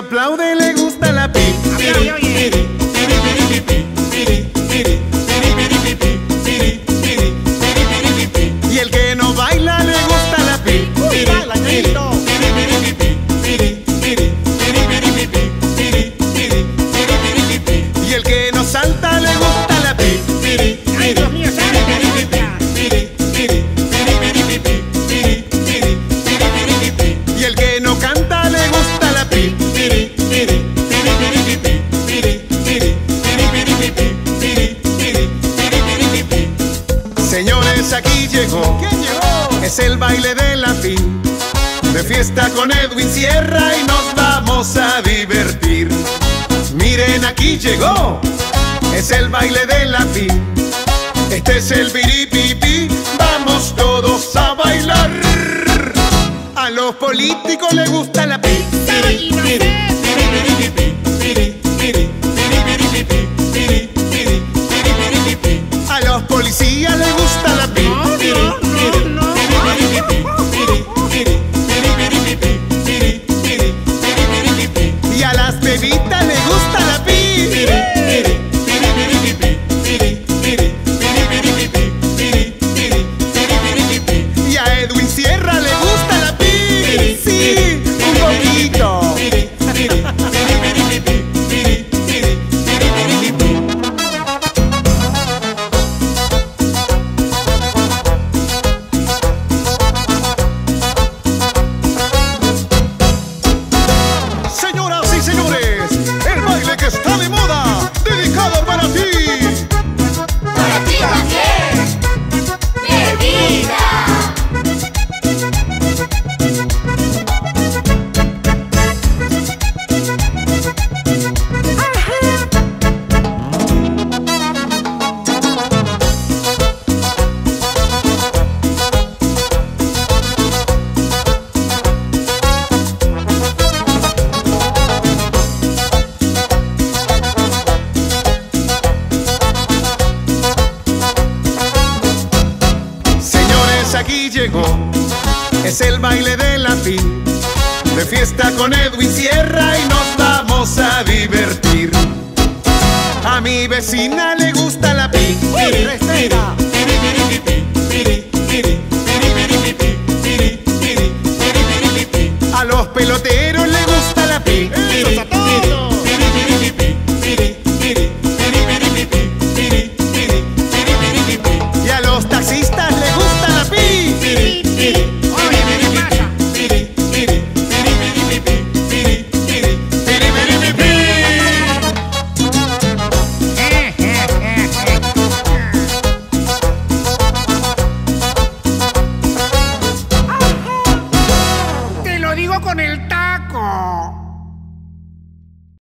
aplaude le gusta la pi. Y el que no baila le gusta la pi. Y el que no salta le gusta la pi. Ay, Dios mío, Y el que no canta le gusta la pi. Señores, aquí llegó. ¿Quién llegó? Es el baile de la pi. De fiesta con Edwin Sierra y nos vamos a divertir. Miren, aquí llegó. Es el baile de la pi. Este es el piripipi. Vamos todos a bailar. A los políticos les gusta la pi. A los policías les gusta la pi. Y a las bebitas les gusta la pi. Y a Edwin Sierra le gusta la pi. Sí, un poquito. Señoras y señores, el baile que está de moda, dedicado para ti. Para ti también, de vida. Señores, aquí llegó. Es el baile de la pi. De fiesta con Edwin Sierra y nos vamos a divertir. A mi vecina le gusta la pi. Respeta.